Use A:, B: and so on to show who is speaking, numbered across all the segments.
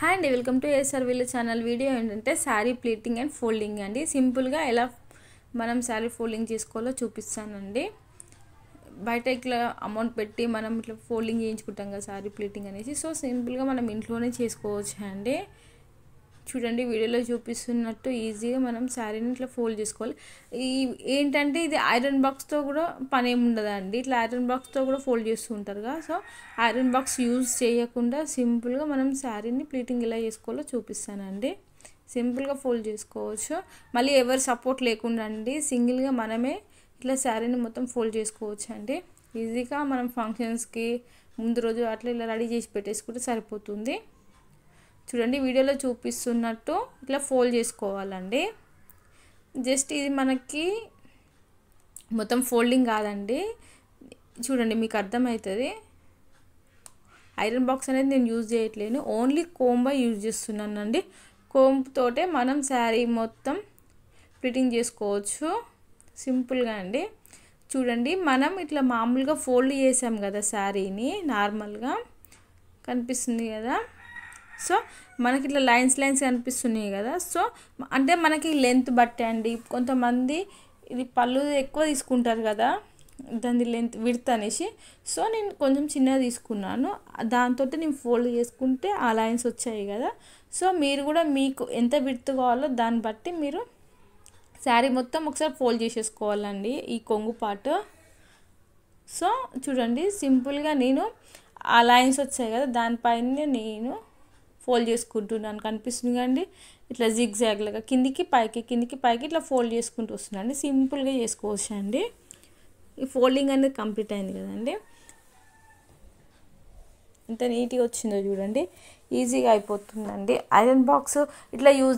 A: Hi అండి, welcome to ASR village channel. Video ఏంటంటే sari pleating and folding అండి. సింపుల్గా ఎలా మనం శారీ ఫోల్డింగ్ చేసుకోవాలో చూపిస్తానండి. బయట ఇట్లా అమౌంట్ పెట్టి మనం ఇట్లా ఫోల్డింగ్ చేయించుకుంటాం కదా శారీ ప్లీటింగ్ అనేసి. సో సింపుల్గా మనం ఇంట్లోనే చేసుకోవచ్చు అండి. చూడండి, వీడియోలో చూపిస్తున్నట్టు ఈజీగా మనం శారీని ఇట్లా ఫోల్డ్ చేసుకోవాలి. ఏంటంటే ఇది ఐరన్ బాక్స్తో కూడా పని ఏమి ఉండదండి. ఇట్లా ఐరన్ బాక్స్తో కూడా ఫోల్డ్ చేస్తూ ఉంటారు కదా. సో ఐరన్ బాక్స్ యూజ్ చేయకుండా సింపుల్గా మనం శారీని ప్లీటింగ్ ఎలా చేసుకోవాలో చూపిస్తానండి. సింపుల్గా ఫోల్డ్ చేసుకోవచ్చు. మళ్ళీ ఎవరు సపోర్ట్ లేకుండా అండి, సింగిల్గా మనమే ఇట్లా శారీని మొత్తం ఫోల్డ్ చేసుకోవచ్చు అండి. ఈజీగా మనం ఫంక్షన్స్కి ముందు రోజు అట్లా ఇలా రెడీ చేసి పెట్టేసుకుంటే సరిపోతుంది. చూడండి, వీడియోలో చూపిస్తున్నట్టు ఇట్లా ఫోల్డ్ చేసుకోవాలండి. జస్ట్ ఇది మనకి మొత్తం ఫోల్డింగ్ కాదండి. చూడండి, మీకు అర్థమవుతుంది. ఐరన్ బాక్స్ అనేది నేను యూజ్ చేయట్లేను, ఓన్లీ కోంబ యూజ్ చేస్తున్నానండి. కోంబతోటే మనం శారీ మొత్తం ప్లీటింగ్ చేసుకోవచ్చు సింపుల్గా అండి. చూడండి, మనం ఇట్లా మామూలుగా ఫోల్డ్ చేసాం కదా శారీని, నార్మల్గా కనిపిస్తుంది కదా. సో మనకి ఇట్లా లైన్స్ కనిపిస్తున్నాయి కదా. సో అంటే మనకి లెంత్ బట్టే అండి. కొంతమంది ఇది పళ్ళు ఎక్కువ తీసుకుంటారు కదా, దాని లెంత్ విడ్త్ అనేసి. సో నేను కొంచెం చిన్నగా తీసుకున్నాను, దాంతో నేను ఫోల్డ్ చేసుకుంటే ఆ లైన్స్ వచ్చాయి కదా. సో మీరు కూడా మీకు ఎంత విడ్త్ కావాలో దాన్ని బట్టి మీరు శారీ మొత్తం ఒకసారి ఫోల్డ్ చేసేసుకోవాలండి, ఈ కొంగు పార్ట్. సో చూడండి, సింపుల్గా నేను ఆ లైన్స్ వచ్చాయి కదా, దానిపైన నేను ఫోల్డ్ చేసుకుంటున్నాను. కనిపిస్తుంది కండి, ఇట్లా జిగ్జాగ్ లాగా కిందికి పైకి ఇట్లా ఫోల్డ్ చేసుకుంటూ వస్తున్నాను. సింపుల్గా చేసుకోవచ్చు అండి. ఈ ఫోల్డింగ్ అనేది కంప్లీట్ అయింది కదండి. ఎంత నీట్గా వచ్చిందో చూడండి, ఈజీగా అయిపోతుందండి. ఐరన్ బాక్స్ ఇట్లా యూజ్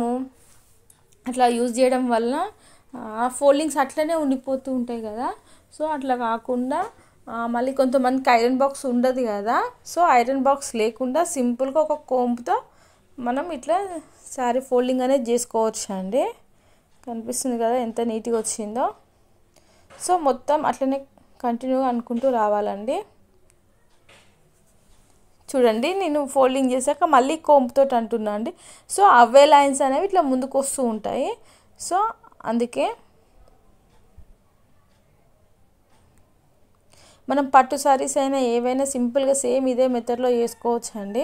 A: చేయడం వల్ల ఫోల్డింగ్స్ అట్లనే ఉండిపోతూ ఉంటాయి కదా. సో అట్లా కాకుండా మళ్ళీ కొంతమందికి ఐరన్ బాక్స్ ఉండదు కదా. సో ఐరన్ బాక్స్ లేకుండా సింపుల్గా ఒక కోంపుతో మనం ఇట్లా శారీ ఫోల్డింగ్ అనేది చేసుకోవచ్చు అండి. కనిపిస్తుంది కదా ఎంత నీట్గా వచ్చిందో. సో మొత్తం అట్లనే కంటిన్యూగా అనుకుంటూ రావాలండి. చూడండి, నేను ఫోల్డింగ్ చేశాక మళ్ళీ కోంపుతో అంటున్నా అండి. సో అవే లైన్స్ అనేవి ఇట్లా ముందుకు వస్తూ ఉంటాయి. సో అందుకే మనం పట్టు సారీస్ అయినా ఏవైనా సింపుల్గా సేమ్ ఇదే మెథడ్లో చేసుకోవచ్చు అండి.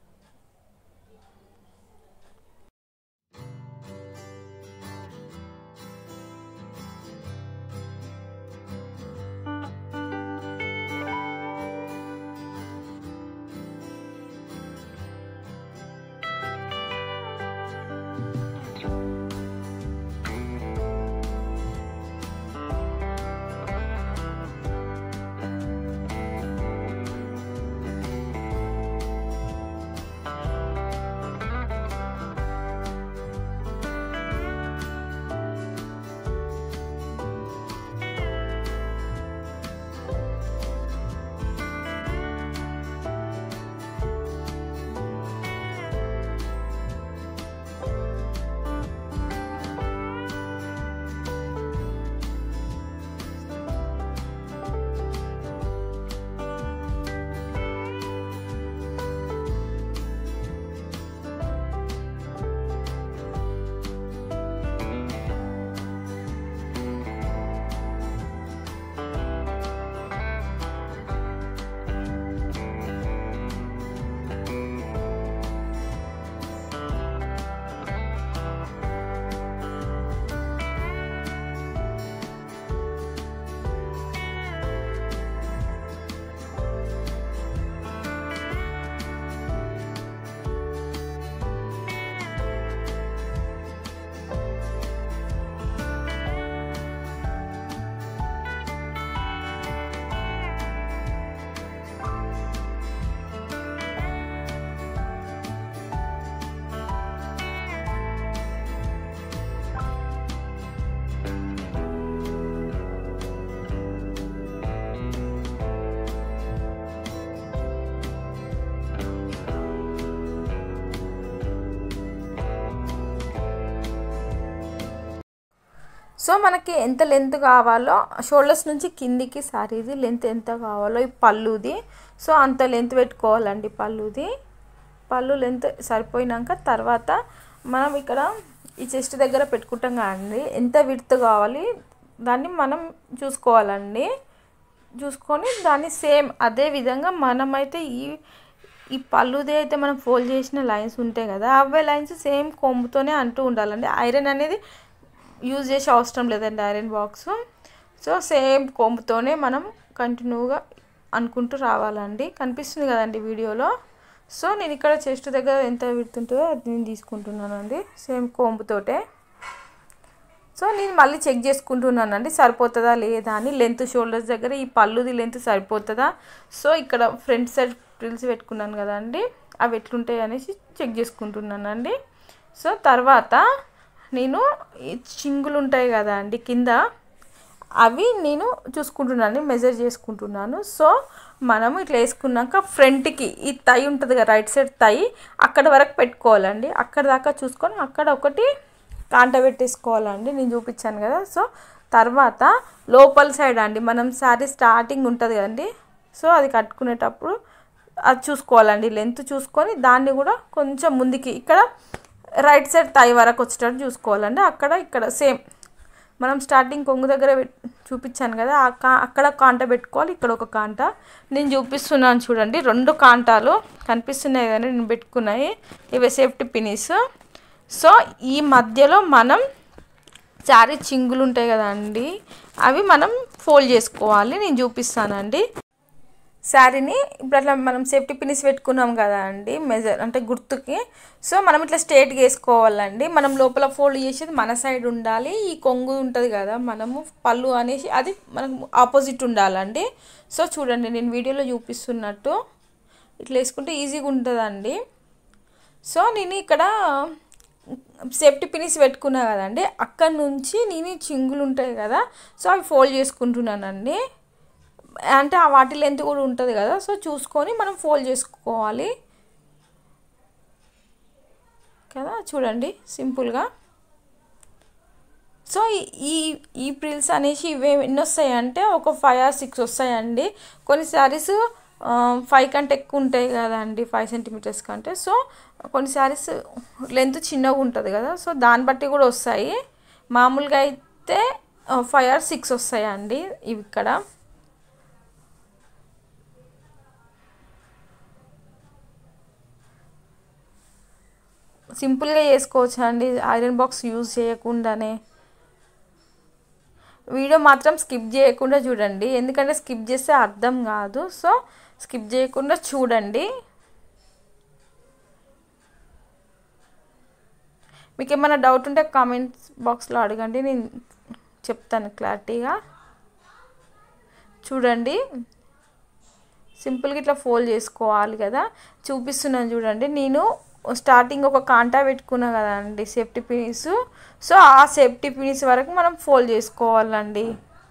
A: సో మనకి ఎంత లెంత్ కావాలో, షోల్డర్స్ నుంచి కిందికి శారీది లెంత్ ఎంత కావాలో, ఈ పళ్ళుది సో అంత లెంత్ పెట్టుకోవాలండి. పళ్ళు లెంత్ సరిపోయినాక తర్వాత మనం ఇక్కడ ఈ చెస్ట్ దగ్గర పెట్టుకుంటాం కదండి, ఎంత విడ్త్ కావాలి దాన్ని మనం చూసుకోవాలండి. చూసుకొని దాన్ని సేమ్ అదే విధంగా మనమైతే ఈ పళ్ళుది అయితే మనం ఫోల్డ్ చేసిన లైన్స్ ఉంటాయి కదా, అవే లైన్స్ సేమ్ కొమ్ముతోనే అంటూ ఉండాలండి. ఐరన్ అనేది యూజ్ చేసే అవసరం లేదండి, ఐరన్ బాక్స్. సో సేమ్ కొమ్ముతోనే మనం కంటిన్యూగా అనుకుంటూ రావాలండి. కనిపిస్తుంది కదండి వీడియోలో. సో నేను ఇక్కడ చెస్ట్ దగ్గర ఎంత విడుతుంటుందో అది నేను తీసుకుంటున్నానండి సేమ్ కోంబుతోటే. సో నేను మళ్ళీ చెక్ చేసుకుంటున్నానండి సరిపోతుందా లేదా అని. లెంత్ షోల్డర్స్ దగ్గర ఈ పళ్ళుది లెంత్ సరిపోతుందా. సో ఇక్కడ ఫ్రంట్ సైడ్ ఫ్రిల్స్ పెట్టుకున్నాను కదండి, అవి ఎట్లుంటాయి అనేసి చెక్ చేసుకుంటున్నానండి. సో తర్వాత నేను ఈ చింగులు ఉంటాయి కదా అండి కింద, అవి నేను చూసుకుంటున్నాను, మెజర్ చేసుకుంటున్నాను. సో మనము ఇట్లా వేసుకున్నాక ఫ్రంట్కి ఈ తై ఉంటుంది కదా, రైట్ సైడ్ తై అక్కడ వరకు పెట్టుకోవాలండి. అక్కడ దాకా చూసుకొని అక్కడ ఒకటి కాంట పెట్టేసుకోవాలండి, నేను చూపించాను కదా. సో తర్వాత లోపల సైడ్ అండి మనం శారీ స్టార్టింగ్ ఉంటుంది కదండి, సో అది కట్టుకునేటప్పుడు అది చూసుకోవాలండి, లెంత్ చూసుకొని దాన్ని కూడా కొంచెం ముందుకి ఇక్కడ రైట్ సైడ్ తై వరకు వచ్చేటట్టు చూసుకోవాలండి. అక్కడ ఇక్కడ సేమ్ మనం స్టార్టింగ్ కొంగు దగ్గర చూపించాను కదా, అక్కడ కాంట పెట్టుకోవాలి, ఇక్కడ ఒక కాంట నేను చూపిస్తున్నాను చూడండి. 2 కాంటాలు కనిపిస్తున్నాయి కానీ నేను పెట్టుకున్నాయి, ఇవి సేఫ్టీ పిన్స్. సో ఈ మధ్యలో మనం శారీ చింగులు ఉంటాయి కదండి, అవి మనం ఫోల్డ్ చేసుకోవాలి, నేను చూపిస్తానండి. శారీని ఇప్పుడు అట్లా మనం సేఫ్టీ పిన్స్ పెట్టుకున్నాం కదా అండి, మెజర్ అంటే గుర్తుకి. సో మనం ఇట్లా స్ట్రేట్గా వేసుకోవాలండి. మనం లోపల ఫోల్డ్ చేసేది మన సైడ్ ఉండాలి, ఈ కొంగు ఉంటుంది కదా మనము పళ్ళు అనేసి అది మనకు ఆపోజిట్ ఉండాలండి. సో చూడండి నేను వీడియోలో చూపిస్తున్నట్టు ఇట్లా వేసుకుంటే ఈజీగా ఉంటుందండి. సో నేను ఇక్కడ సేఫ్టీ పిన్స్ పెట్టుకున్నా కదండి, అక్కడ నుంచి నేను చింగులు ఉంటాయి కదా, సో అవి ఫోల్డ్ చేసుకుంటున్నానండి. అంటే ఆ వాటి లెంత్ కూడా ఉంటుంది కదా, సో చూసుకొని మనం ఫోల్డ్ చేసుకోవాలి కదా. చూడండి సింపుల్గా. సో ఈ ప్రిల్స్ అనేసి ఇవే ఎన్ని వస్తాయంటే ఒక 5 or 6 వస్తాయండి. కొన్ని శారీస్ 5 కంటే ఎక్కువ ఉంటాయి కదండి, 5 సెంటీమీటర్స్ కంటే. సో కొన్ని శారీస్ లెంత్ చిన్నగా ఉంటుంది కదా, సో దాన్ని బట్టి కూడా వస్తాయి. మామూలుగా అయితే 5 or 6 వస్తాయండి ఇవి ఇక్కడ. సింపుల్గా చేసుకోవచ్చు అండి ఐరన్ బాక్స్ యూజ్ చేయకుండానే. వీడియో మాత్రం స్కిప్ చేయకుండా చూడండి, ఎందుకంటే స్కిప్ చేస్తే అర్థం కాదు. సో స్కిప్ చేయకుండా చూడండి. మీకు ఏమైనా డౌట్ ఉంటే కామెంట్స్ బాక్స్లో అడగండి, నేను చెప్తాను క్లారిటీగా. చూడండి సింపుల్గా ఇట్లా ఫోల్డ్ చేసుకోవాలి కదా, చూపిస్తున్నాను చూడండి. నేను స్టార్టింగ్ ఒక కాంటా పెట్టుకున్నా కదండి సేఫ్టీ పిన్స్, సో ఆ సేఫ్టీ పిన్స్ వరకు మనం ఫోల్డ్ చేసుకోవాలండి.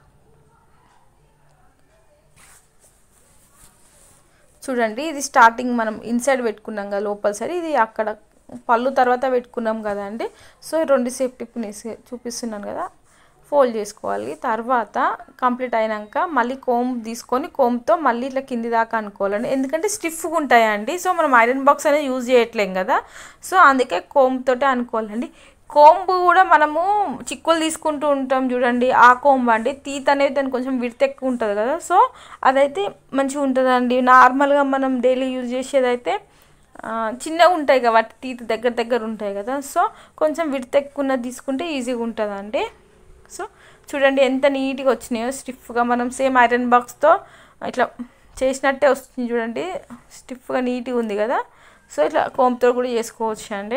A: చూడండి ఇది స్టార్టింగ్ మనం ఇన్సైడ్ పెట్టుకున్నాం కదా లోపల సైడ్, ఇది అక్కడ పళ్ళు తర్వాత పెట్టుకున్నాం కదండి. సో 2 సేఫ్టీ పిన్స్ చూపిస్తున్నాను కదా, ఫోల్డ్ చేసుకోవాలి. తర్వాత కంప్లీట్ అయినాక మళ్ళీ కోంబ్ తీసుకొని కోంబ్తో మళ్ళీ ఇట్లా కింది దాకా అనుకోవాలండి, ఎందుకంటే స్టిఫ్గా ఉంటాయండి. సో మనం ఐరన్ బాక్స్ అనేది యూజ్ చేయట్లేం కదా, సో అందుకే కోంబ్తోటే అనుకోవాలండి. కోంబు కూడా మనము చిక్కులు తీసుకుంటూ ఉంటాం చూడండి, ఆ కోంబు అండి. తీత్ అనేది దానికి కొంచెం విడత ఎక్కువ ఉంటుంది కదా, సో అదైతే మంచిగా ఉంటుందండి. నార్మల్గా మనం డైలీ యూజ్ చేసేదైతే చిన్నగా ఉంటాయి కదా, వాటి తీత్ దగ్గర ఉంటాయి కదా, సో కొంచెం విడత ఎక్కువ తీసుకుంటే ఈజీగా ఉంటుందండి. సో చూడండి ఎంత నీట్గా వచ్చినాయో స్టిఫ్గా, మనం సేమ్ ఐరన్ బాక్స్తో ఇట్లా చేసినట్టే వస్తుంది చూడండి, స్టిఫ్గా నీట్గా ఉంది కదా. సో ఇట్లా కోంబ్తో కూడా చేసుకోవచ్చు అండి.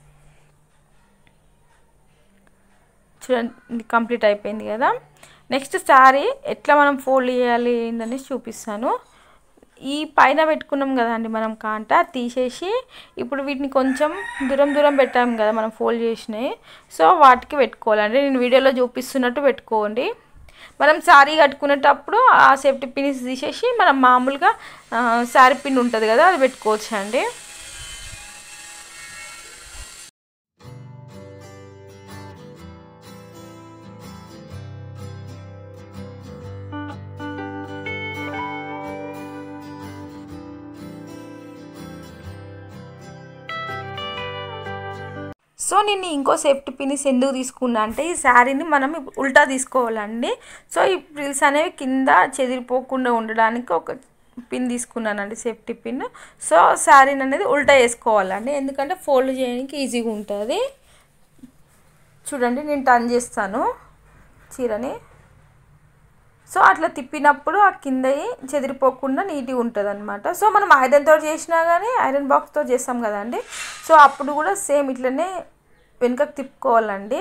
A: చూడండి కంప్లీట్ అయిపోయింది కదా. నెక్స్ట్ శారీ ఎట్లా మనం ఫోల్డ్ చేయాలి ఏంటని చూపిస్తాను. ఈ పైన పెట్టుకున్నాం కదండి మనం కాంట తీసేసి, ఇప్పుడు వీటిని కొంచెం దూరం పెట్టాం కదా మనం ఫోల్డ్ చేసినాయి, సో వాటికి పెట్టుకోవాలండి. నేను వీడియోలో చూపిస్తున్నట్టు పెట్టుకోండి. మనం శారీ కట్టుకునేటప్పుడు ఆ సేఫ్టీ పిన్స్ తీసేసి మనం మామూలుగా శారీ పిన్ ఉంటుంది కదా అది పెట్టుకోవచ్చు అండి. సో నేను ఇంకో సేఫ్టీ పిన్స్ ఎందుకు తీసుకున్నా అంటే ఈ శారీని మనం ఉల్టా తీసుకోవాలండి. సో ఈ ఫ్రిల్స్ అనేవి కింద చెదిరిపోకుండా ఉండడానికి ఒక పిన్ తీసుకున్నానండి, సేఫ్టీ పిన్. సో శారీని అనేది ఉల్టా వేసుకోవాలండి, ఎందుకంటే ఫోల్డ్ చేయడానికి ఈజీగా ఉంటుంది. చూడండి నేను టర్న్ చేస్తాను చీరని. సో అట్లా తిప్పినప్పుడు ఆ కింద చెదిరిపోకుండా నీట్గా ఉంటుంది అనమాట. సో మనం ఐరన్తో చేసినా కానీ ఐరన్ బాక్స్తో చేస్తాం కదండి, సో అప్పుడు కూడా సేమ్ ఇట్లనే వెనుకకు తిప్పుకోవాలండి.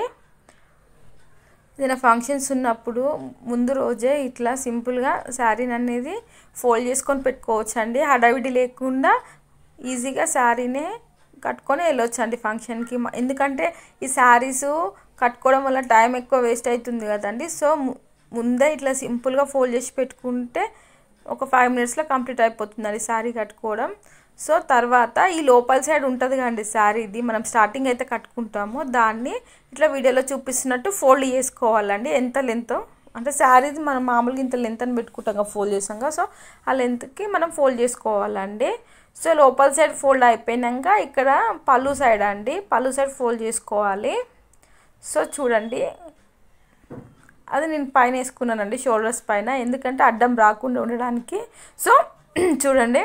A: ఏదైనా ఫంక్షన్స్ ఉన్నప్పుడు ముందు రోజే ఇట్లా సింపుల్గా శారీని అనేది ఫోల్డ్ చేసుకొని పెట్టుకోవచ్చు అండి. హడావిడి లేకుండా ఈజీగా శారీనే కట్టుకొని వెళ్ళొచ్చు అండి ఫంక్షన్కి. ఎందుకంటే ఈ శారీస్ కట్టుకోవడం వల్ల టైం ఎక్కువ వేస్ట్ అవుతుంది కదండి. సో ముందే ఇట్లా సింపుల్గా ఫోల్డ్ చేసి పెట్టుకుంటే ఒక 5 మినిట్స్లో కంప్లీట్ అయిపోతుందండి శారీ కట్టుకోవడం. సో తర్వాత ఈ లోపల సైడ్ ఉంటుంది కదండి శారీది, మనం స్టార్టింగ్ అయితే కట్టుకుంటామో దాన్ని ఇట్లా వీడియోలో చూపిస్తున్నట్టు ఫోల్డ్ చేసుకోవాలండి. ఎంత లెంత్ అంటే శారీది మనం మామూలుగా ఇంత లెంత్ అని పెట్టుకుంటాం కదా ఫోల్డ్ చేసాం కదా, సో ఆ లెంత్కి మనం ఫోల్డ్ చేసుకోవాలండి. సో లోపల సైడ్ ఫోల్డ్ అయిపోయినాక ఇక్కడ పళ్ళు సైడ్ అండి, పళ్ళు సైడ్ ఫోల్డ్ చేసుకోవాలి. సో చూడండి అది నేను పైన వేసుకున్నానండి, షోల్డర్స్ పైన, ఎందుకంటే అడ్డం రాకుండా ఉండడానికి. సో చూడండి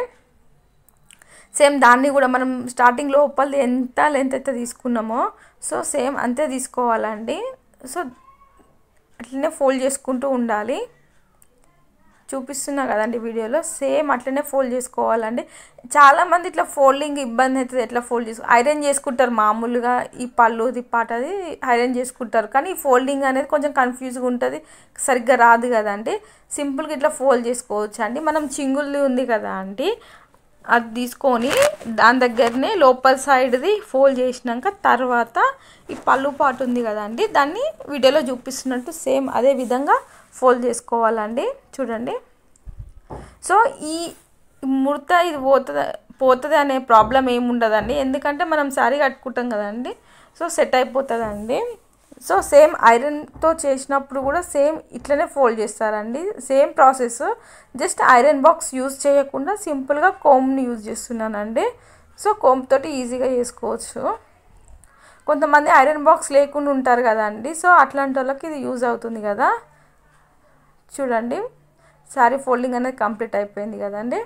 A: సేమ్ దాన్ని కూడా మనం స్టార్టింగ్ లోపల ఎంత లెంత్ అయితే తీసుకున్నామో సో సేమ్ అంతే తీసుకోవాలండి. సో అట్లనే ఫోల్డ్ చేసుకుంటూ ఉండాలి, చూపిస్తున్నా కదండి వీడియోలో, సేమ్ అట్లనే ఫోల్డ్ చేసుకోవాలండి. చాలామంది ఇట్లా ఫోల్డింగ్ ఇబ్బంది అవుతుంది, ఎట్లా ఫోల్డ్ ఐరన్ చేసుకుంటారు మామూలుగా, ఈ పళ్ళుది పాటది ఐరన్ చేసుకుంటారు, కానీ ఈ ఫోల్డింగ్ అనేది కొంచెం కన్ఫ్యూజ్గా ఉంటుంది, సరిగ్గా రాదు కదండి. సింపుల్గా ఇట్లా ఫోల్డ్ చేసుకోవచ్చు అండి. మనం చింగుల్ది ఉంది కదా అండి, అది తీసుకొని దాని దగ్గరనే లోపల సైడ్ది ఫోల్డ్ చేసినాక తర్వాత ఈ పళ్ళు పాటు ఉంది కదండి, దాన్ని వీడియోలో చూపిస్తున్నట్టు సేమ్ అదే విధంగా ఫోల్డ్ చేసుకోవాలండి. చూడండి సో ఈ ముడత ఇది పోతుంది అనే ప్రాబ్లం ఏముండదండి, ఎందుకంటే మనం శారీ కట్టుకుంటాం కదండి, సో సెట్ అయిపోతుందండి. సో సేమ్ ఐరన్తో చేసినప్పుడు కూడా సేమ్ ఇట్లనే ఫోల్డ్ చేస్తారండి, same process. Just iron box use చేయకుండా సింపుల్గా కోమ్ని యూజ్ చేస్తున్నానండి. సో కోమ్ తోటి ఈజీగా చేసుకోవచ్చు. కొంతమంది ఐరన్ బాక్స్ లేకుండా ఉంటారు కదండి, సో అట్లాంటి వాళ్ళకి ఇది యూజ్ అవుతుంది కదా. చూడండి శారీ ఫోల్డింగ్ అనేది కంప్లీట్ అయిపోయింది కదండి,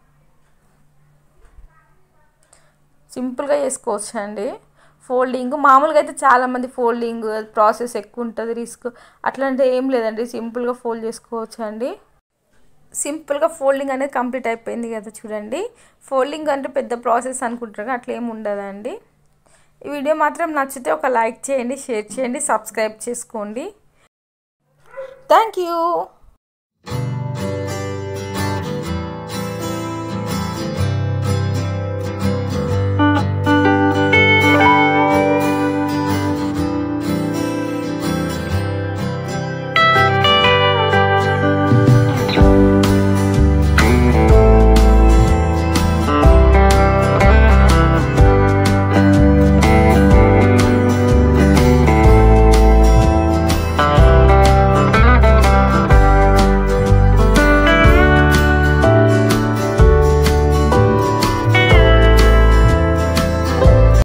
A: సింపుల్గా చేసుకోవచ్చు అండి ఫోల్డింగ్. మామూలుగా అయితే చాలామంది ఫోల్డింగ్ ప్రాసెస్ ఎక్కువ ఉంటుంది, రిస్క్ అట్లాంటి ఏం లేదండి, సింపుల్గా ఫోల్డ్ చేసుకోవచ్చు అండి. సింపుల్గా ఫోల్డింగ్ అనేది కంప్లీట్ అయిపోయింది కదా. చూడండి ఫోల్డింగ్ అంటే పెద్ద ప్రాసెస్ అనుకుంటారు, అట్లా ఏమి ఉండదండి. ఈ వీడియో మాత్రం నచ్చితే ఒక లైక్ చేయండి, షేర్ చేయండి, సబ్స్క్రైబ్ చేసుకోండి. Thank you.